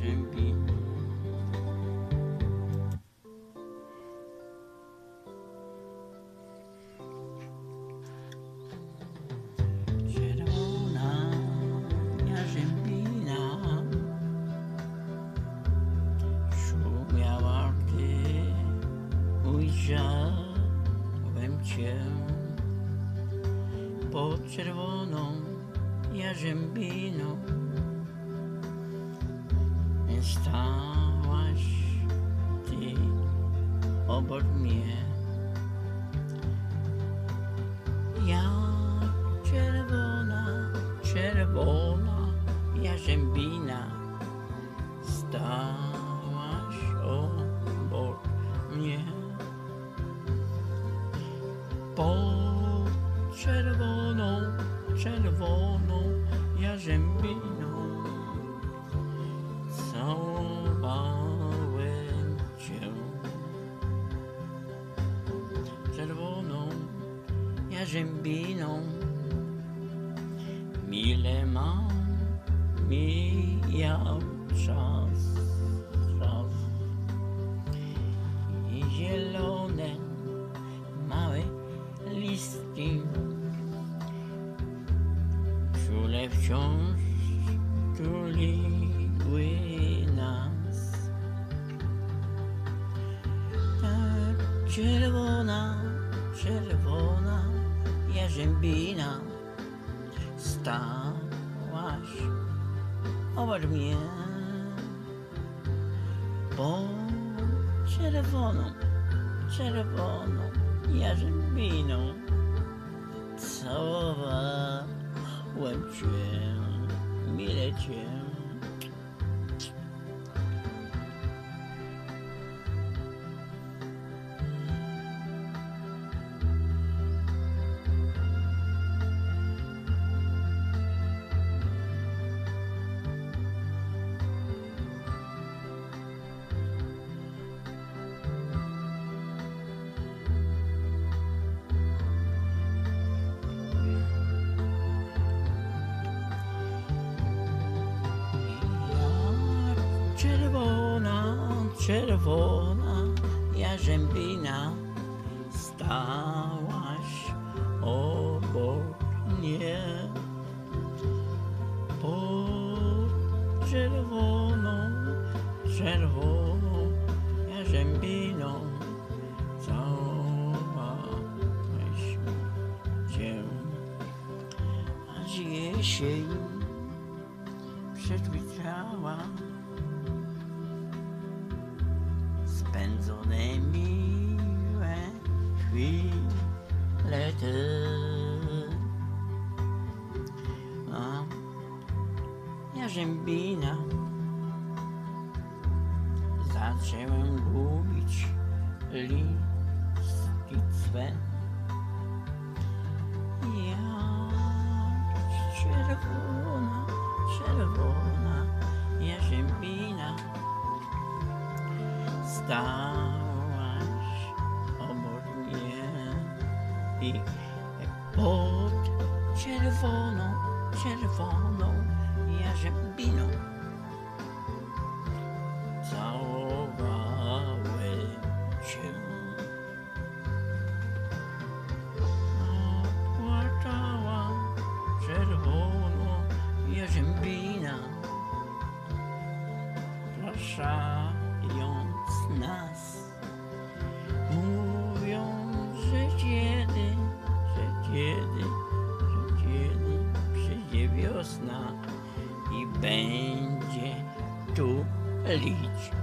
jarzębiny. Czerwona jarzębina szumiała, gdy ujrzałem cię. Pod czerwoną jarzębiną stałaś ty obok mnie. Ja czerwona jarzębina stałaś obok mnie. Pod czerwoną jarzębiną całowałem cię. Czerwoną jarzębiną mile mijał czas. I zielone małe listki czule wciąż tuliły nas. Ta czerwona jarzębina stałaś obok mnie. Pod czerwoną jarzębiną całowałem cię, mile cię. Czerwona jarzębina stałaś obok mnie. Pod czerwoną jarzębiną całowałeś cię. Aż jesień przywitała spędzone miłe chwile te. A jarzębina zaczęłem gubić listki swe. Jak czerwona jarzębina stałaś obok mnie. I pod czerwoną jarzębiną całowałem cię. Płakała czerwono jarzębina, praszając nas, mówiąc, że kiedy przyjdzie wiosna i będzie tu lić